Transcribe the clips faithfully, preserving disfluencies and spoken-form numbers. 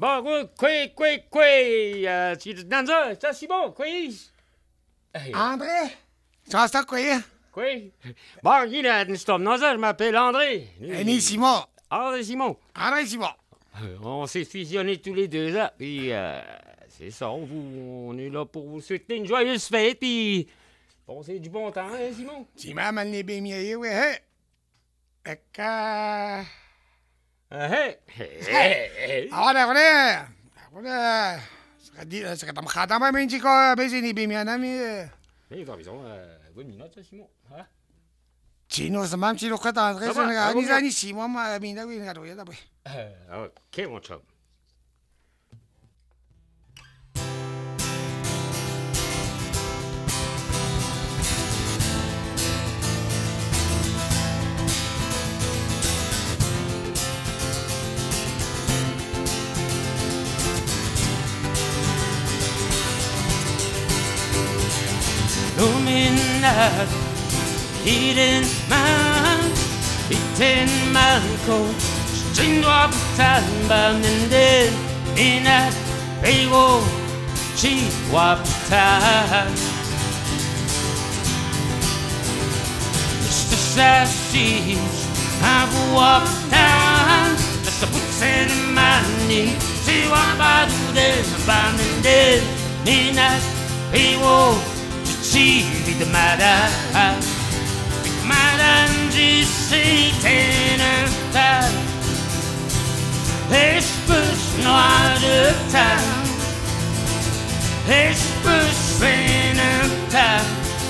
Bon, quoi, quoi, quoi, euh, tu es dans ça, ça, Simon, quoi? André? Ça, c'est quoi? Quoi? Bon, il a une stop dans ça, je m'appelle André. Et Simon. André Simon. André Simon. On s'est fusionnés tous les deux là, puis euh, c'est ça, on, vous, on est là pour vous souhaiter une joyeuse fête, puis passer du bon temps, hein, Simon? Simon, mal n'est bien mieux, oui, hein? Et que... Hey! Hey! Ah, d'accord, d'accord. Sekarang sekarang kata apa main ciko besi ni bimian nami. Eh, t'as raison, bonne minute, ça, Simon. Hein? Chino semam chino kata André, ça n'a ni ça ni Simon ma mina oui n'a rien d'abord. Ok, mon chum. Luminat, hidden man, hidden man ko, stringwa butan bamnende, minat, pego, chiwa butan. Mister Sassis, abuwa butan, nasa butsen mani, chiwa badude bamnende, minat, pego. Ci vide madame, madame du séténata, espèce noire de temps, espèce fénata,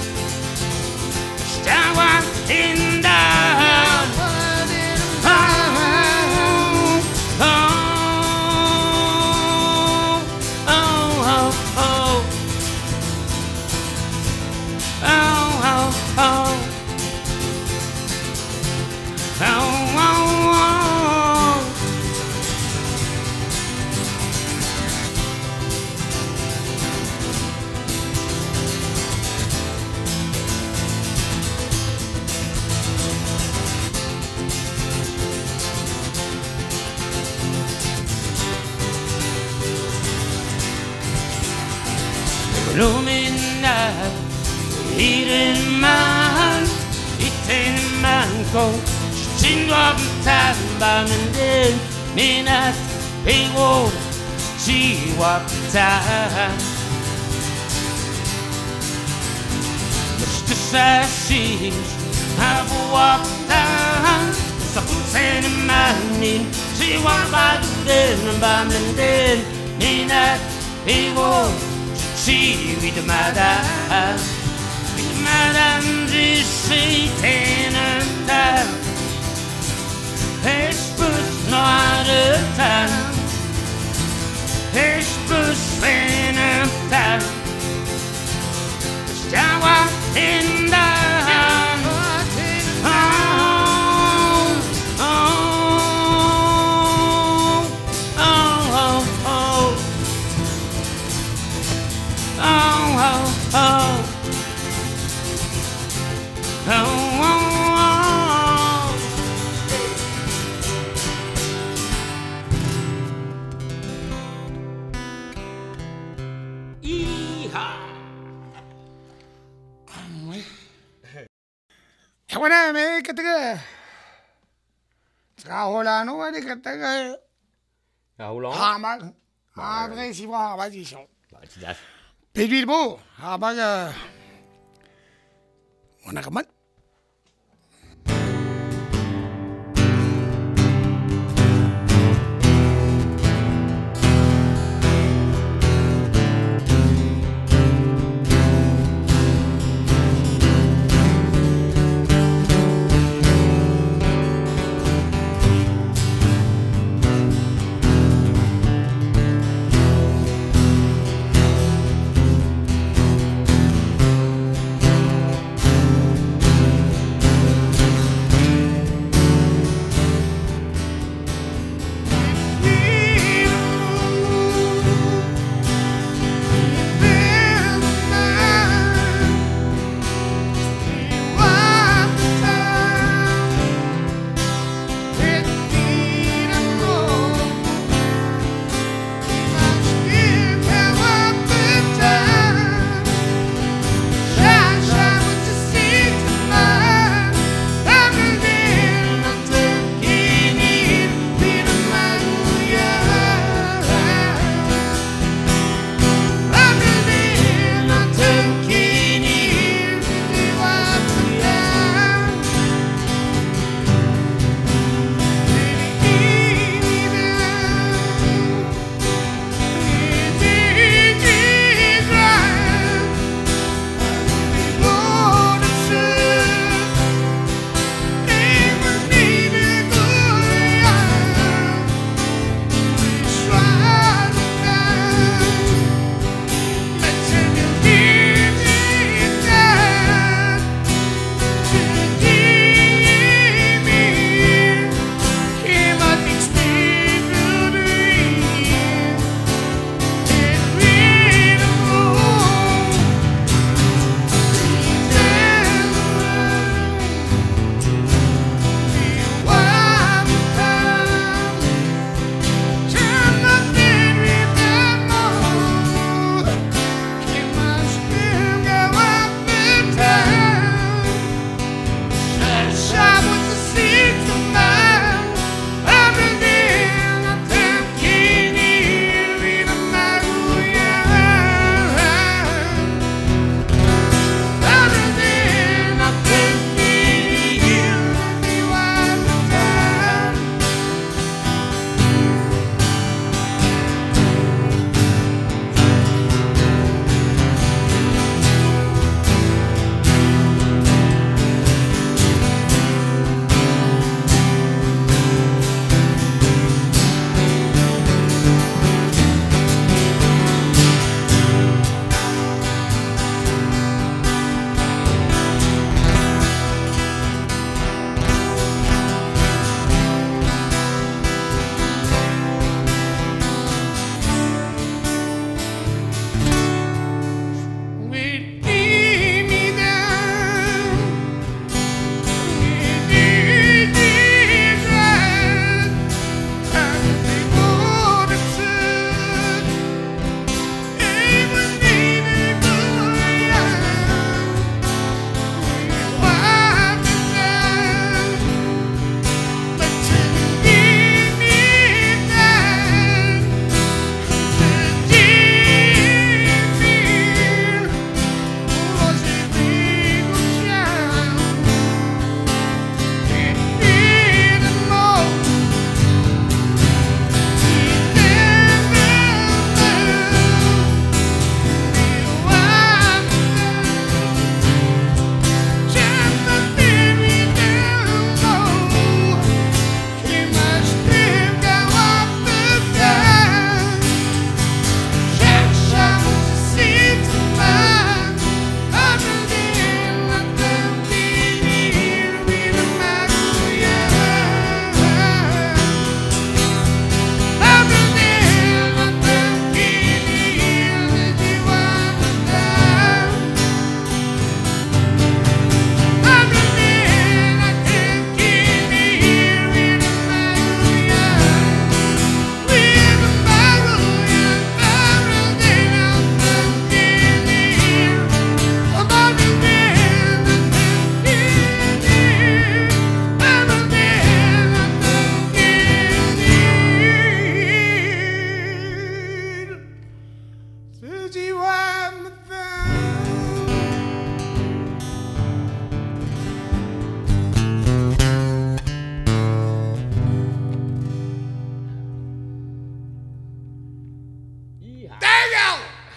j't'envoie in down. Illuminat, hidden man, hidden man ko, stringwa butan bamnende, minat, pego, chiwa butan. Mister Sassis, abuwa butan, sa butsen mani, chiwa badude bamnende, minat, pego. Ci vide madame, vide madame du séténata, espèce noire de temps, espèce fénata, j't'envoie in down. Oh, oh, oh, oh. Iha. Ewana me kataga. Trahola no wadi kataga. Trahola. Hamal. André Simon, vas-y, chon. Vas-y, Pedro Bo, habaga. Mana kaman?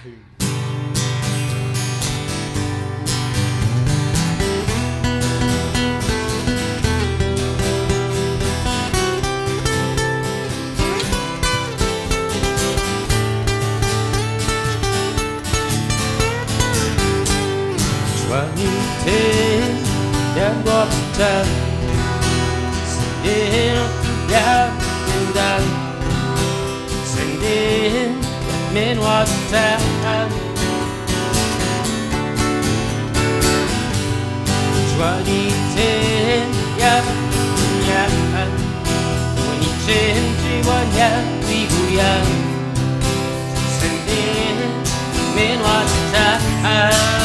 Vanité d'un bois de terre, c'est un tout sending men was down. Twenty ten, yeah, yeah. Twenty ten, twenty-one, yeah, we yeah. Sending men was down.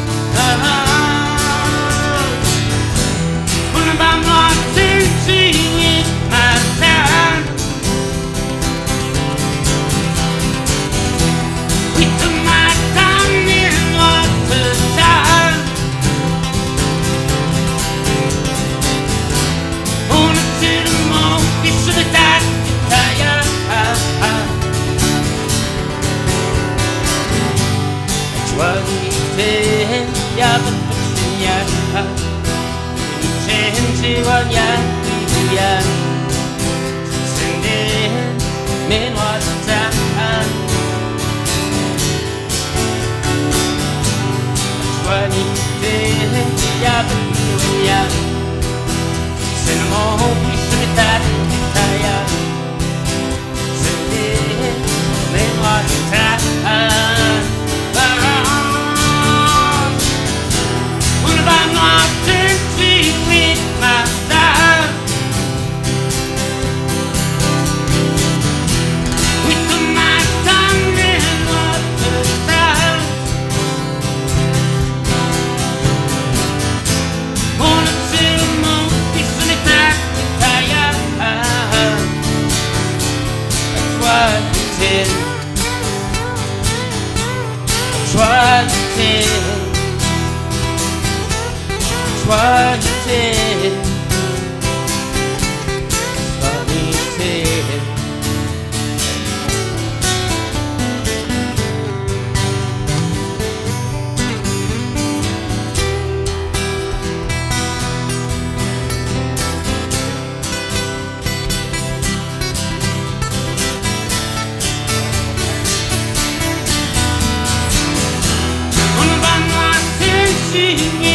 When I'm not singing in my town. Yeah, but yeah, change what yeah, yeah. Sending men was time. Twenty ten, yeah, but yeah. Send more piece of that, yeah. Sending men was time. I'm not dancing with myself. With my tongue in the south. Wanna see the moon, piece of that tire. That's what it is. That's what it is. What you did, what you did. When I'm not singing.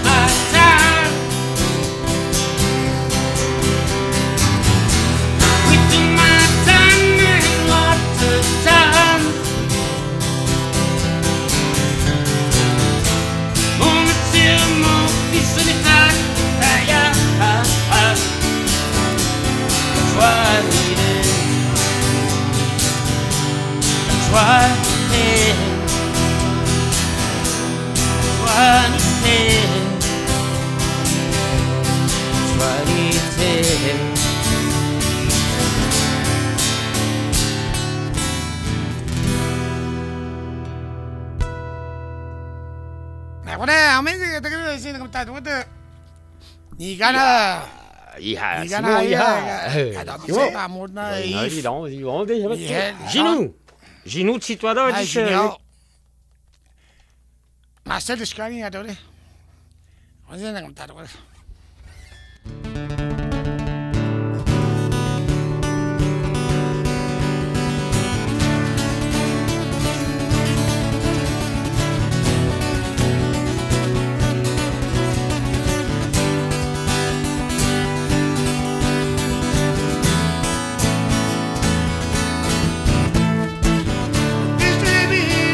而家啦， 而家而家啦，而家， 係就啲大門啦， nói đi đó gì đó thế hết. Gino, Gino ci tua da 係 dice. 有，嗱，寫啲時間喺度咧，我先咁大到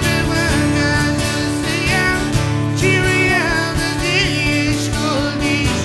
咧。Cheery as the day is cold.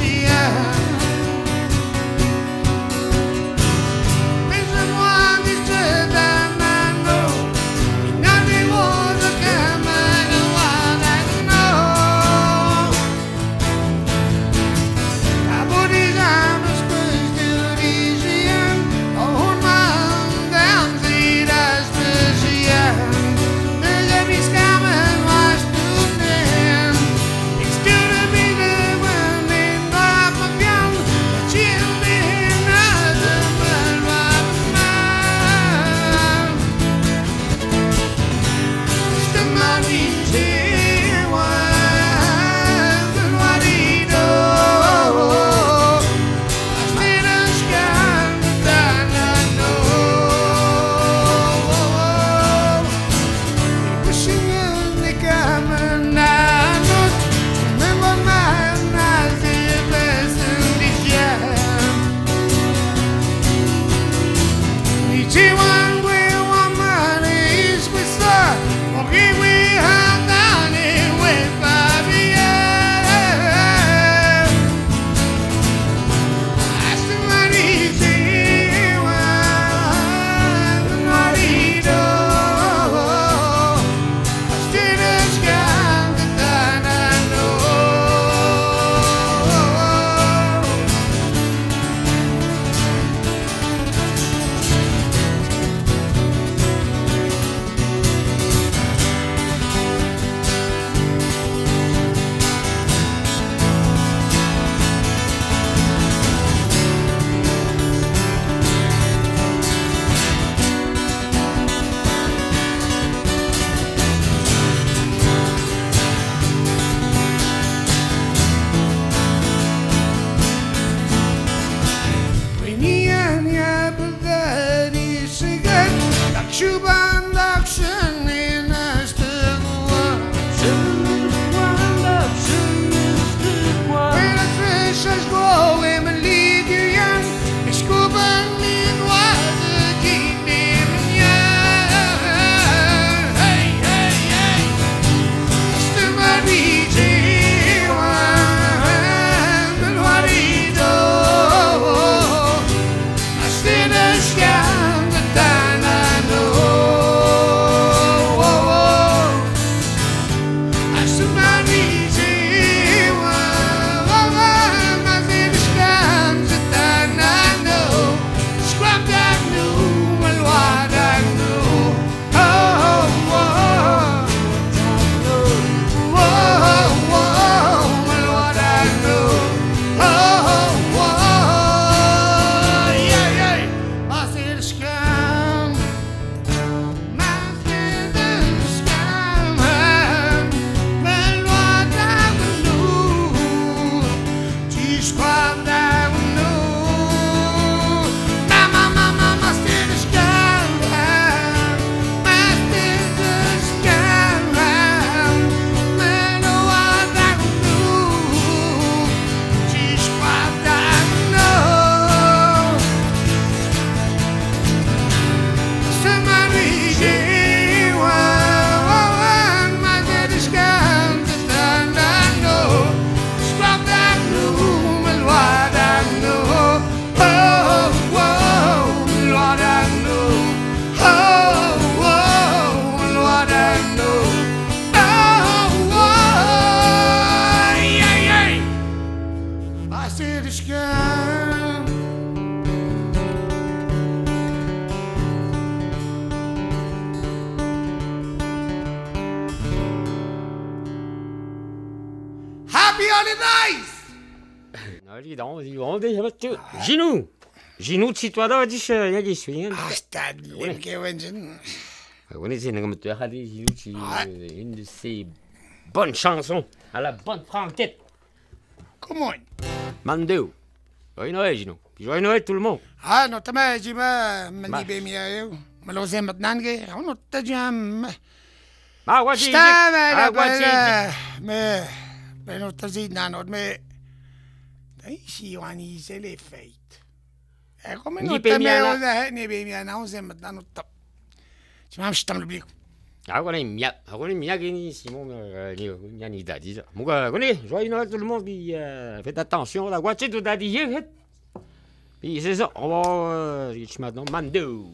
les dice! Non, dis donc, dis donc, dis donc. Ginou! Ginou, si toi là, dis, il y a des soins. Ah, stad, lim Kewensen. On est comme tu as dit, Ginou, c'est une de ces bonnes chansons à la bonne franquette. Comment? Mando. Joyeux Noël, Ginou. Puis joyeux Noël tout le monde. Ah, notamment, j'ai ma manibé miayo. Malosé maintenant, on n'a pas jam. Ah, ouais, j'ai dit. Ah, Ah, ouais, ouais, mais, mais non, t'as dit, non, mais, ici, on y c'est les fêtes. Et comme nous t'as mis, ni bien, non, c'est maintenant, nous t'as. Tu m'as acheté le blic. Ah, on est mia, on est mia, Guéni, Simon, il y a ni daddy. Mon gars, on est, joyeux Noël tout le monde, puis faites attention, la voiture tout daddy, puis c'est ça, on va, je maintenant, Mando.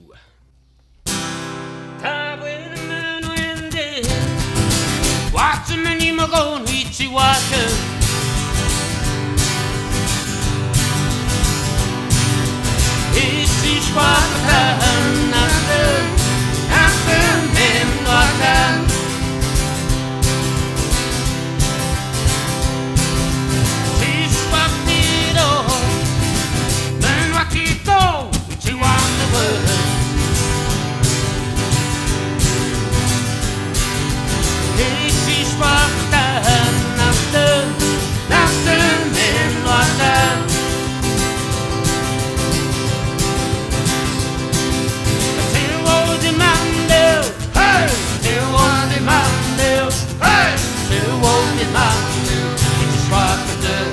Watch him and him a go and reach you water. It's each water, nothing, nothing, then water. She's walked it all, then what you go, she wants the world. She's walked down, nothing, nothing, then water. Still won't demand it, hey! Still won't demand it, hey! Still won't demand it, she's walked down.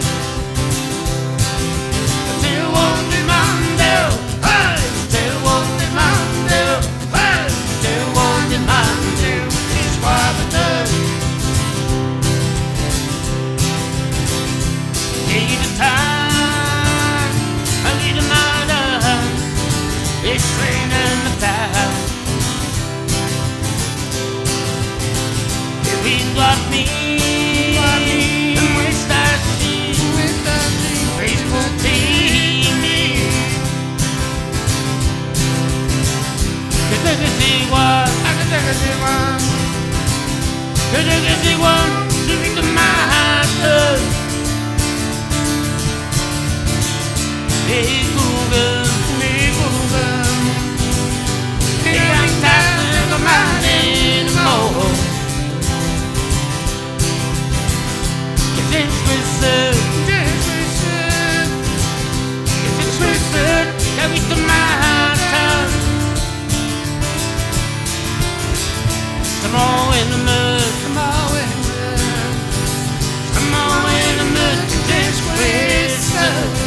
Still won't demand it, hey! Still won't demand it, hey! Still won't demand it, she's walked down. Need a time, I need another. It's raining the town. The wind got me, and we start to see, faithful team me. Cause I can see one, I can see one. Cause I can see one, to reach the master. Les Google, les Google, les Antarctic comme un animal. If it's twisted, if it's twisted, if it's twisted, that we can matter. Come on in the mud, come on in the mud, come on in the mud, it's twisted.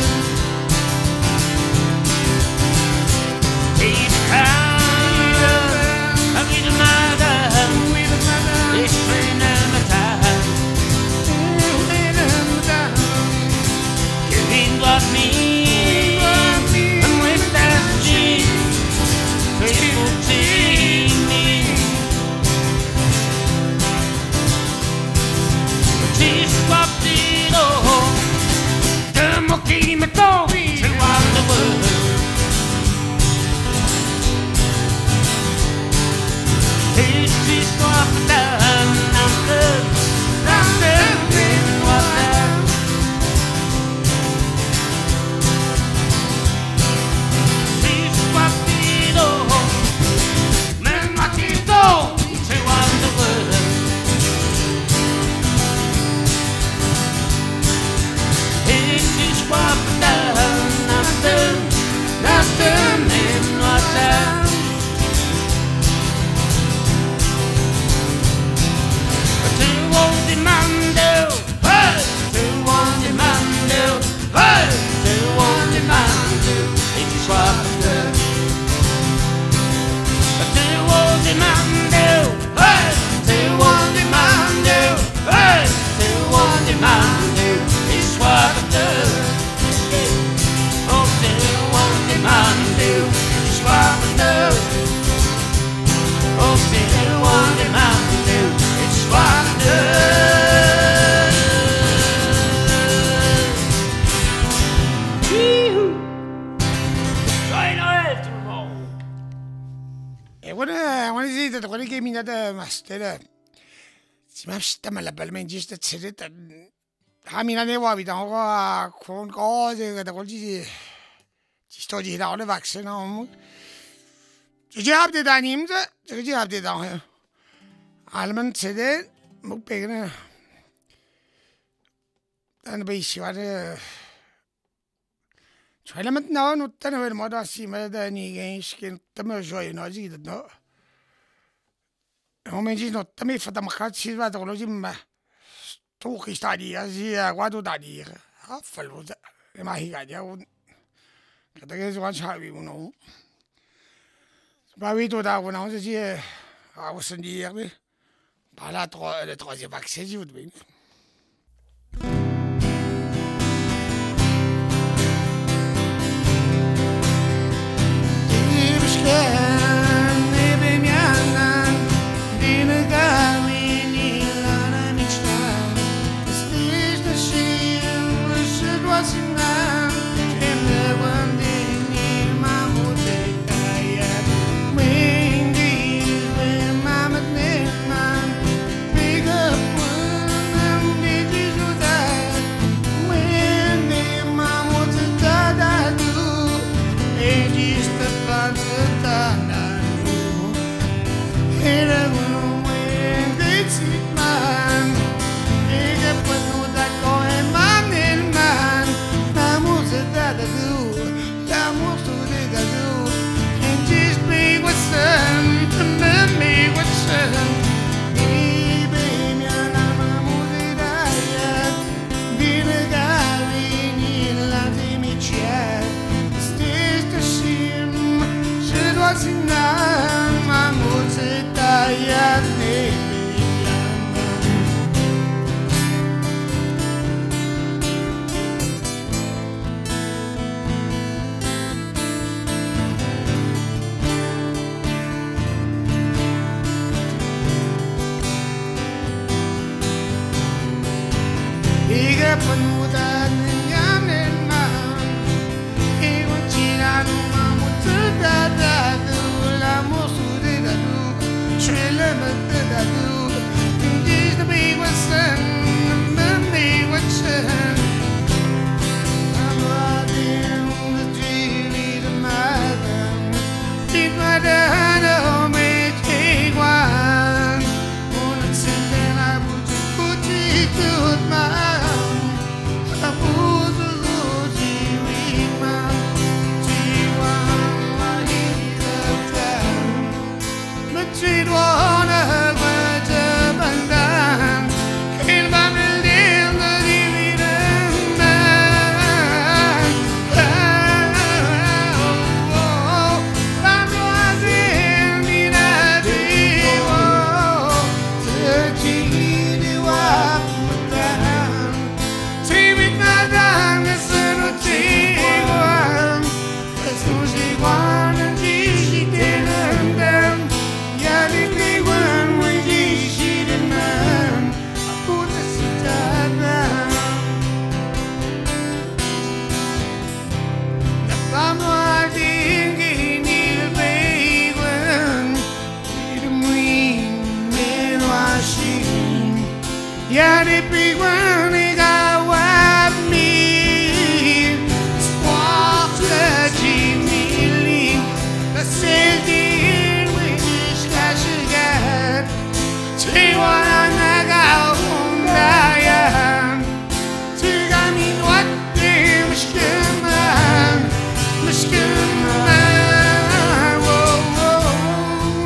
Hamina ne var vi da og kun går det der går de de står de der voksen om. De har det der nemme det de har det der her. Almen til det må begge den be var det Element now no tan ver moda cima da ninguém que também joia nós e não homem não também faz uma coisa se vai dar lojima tu que está ali assim agora tu dali ah falou é mais rica o cada vez mais sabe o não vai tu da o não se ah o sentir né para la le troisième vaccin je vous dis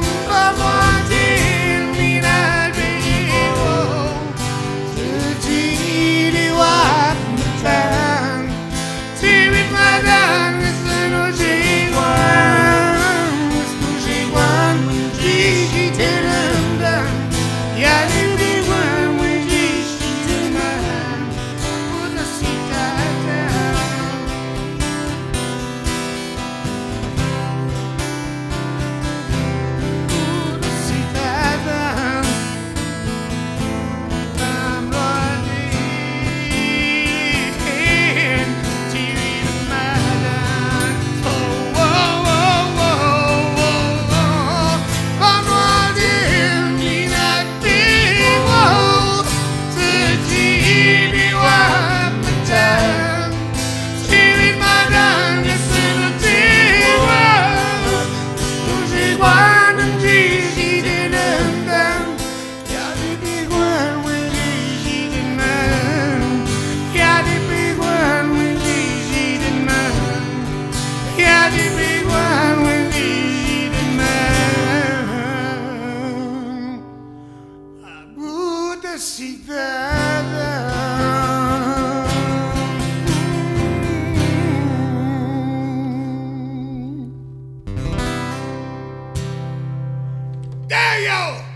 G felicidad. There you go.